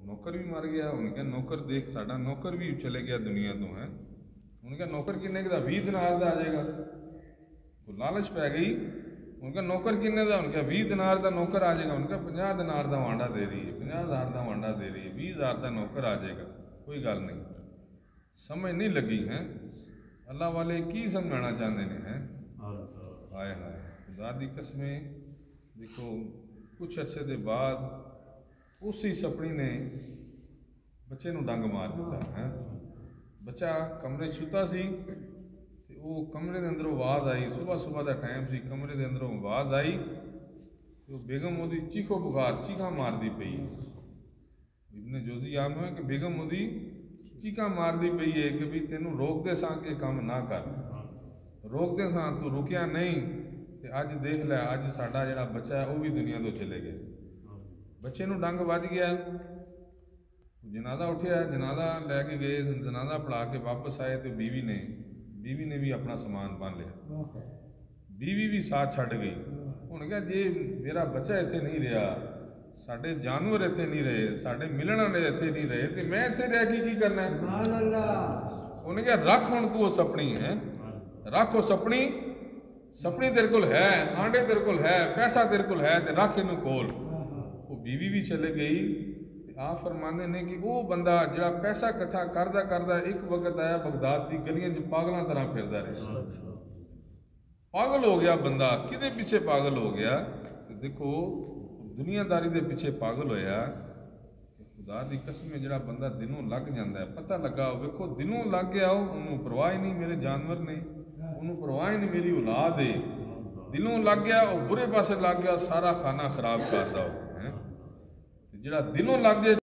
नौकर भी मर गया। उन्हें कहा नौकर देख साडा नौकर भी चले गया दुनिया तो है। उन्हें कहा नौकर किन्ने का 20 दिनार का आ जाएगा। तो लालच पै गई। उनका नौकर किन्ने का, उनका 20 दिनार का नौकर आ जाएगा। उनका 50 दिनार का वांडा दे रही है, 50,000 का वांडा दे रही है, 20,000 का नौकर आ जाएगा। कोई गल नहीं, समझ नहीं लगी है। अल्लाह वाले की समझाना चाहते हैं। हाय हाय खुदा दी कसमें। देखो कुछ अरसे के बाद उसी सपनी ने बच्चे नूं डंग मार दिता है। बच्चा कमरे सुता सी, वो कमरे के अंदरों आवाज़ आई। सुबह सुबह का टाइम सी, कमरे के अंदरों आवाज़ आई तो बेगम मोदी चीखो पुकार चीखा मारती पई। इब्ने जोजी आम है कि बेगम मोदी चीखा मारती पई है कि भी तेनों रोकते सा कि काम ना कर, रोकते सा तू रुकिया नहीं तो अज देख लै अज साडा जिहड़ा बच्चा है वह भी दुनिया तो चले गए। बच्चे नूं डंग वज गया। जनाजा उठिया, जनाजा लैके गए, जनाजा पढ़ा के वापस आए तो बीवी ने भी अपना समान बन लिया। बीवी भी साथ छड़ गई। उन्हें कहा जे मेरा बच्चा इत्थे नहीं रहा, साडे जानवर इत्थे नहीं रहे, साडे मिलण वाले इत्थे नहीं रहे तो मैं इत्थे रह के की करना है। उन्हें कहा रख हुण तू सपनी है, रख वो सपनी, सपनी तेरे कोल है, आंडे तेरे कोल है, पैसा तेरे कोल है तो रख इनू कोल। वो बीवी भी चले गई। आप फरमाते ने कि वो बंदा जो पैसा इकट्ठा करदा करदा एक वक्त आया बगदाद की गलियां च पागलों तरह फिरदा रहा। पागल हो गया बंदा, किदे पीछे पागल हो गया। तो देखो दुनियादारी के पीछे पागल होया। खुदा की कसम जो बंदा दिनों लग जाता है, पता लगा वेखो दिनों लग गया, उन्होंने परवाह ही नहीं मेरे जानवर ने, उन्होंने परवाह ही नहीं मेरी औलाद है। दिलों लग गया वो बुरे पासे लग गया, सारा खाना खराब करता हो है। जो दिलों लग गया